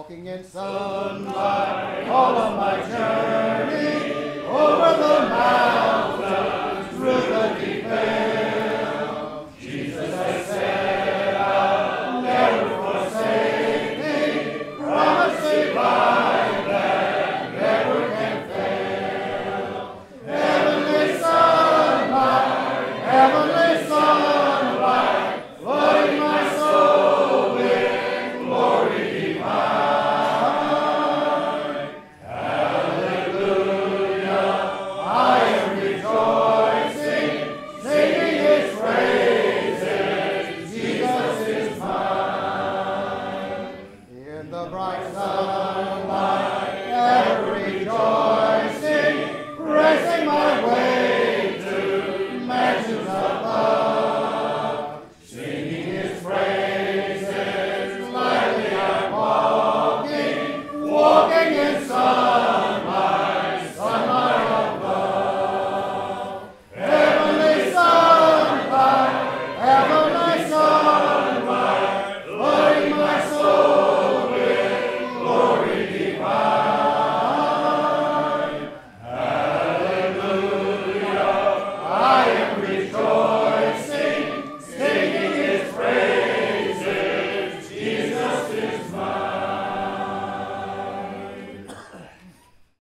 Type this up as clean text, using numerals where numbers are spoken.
walking in sunlight, all of my journey, over the mountains, through the deep vale. Jesus has said, I'll never forsake thee, promise divine that never can fail. Heavenly sunlight, flooding my soul with glory divine. Hallelujah, I am rejoicing, singing his praises, Jesus is mine. In the bright sun,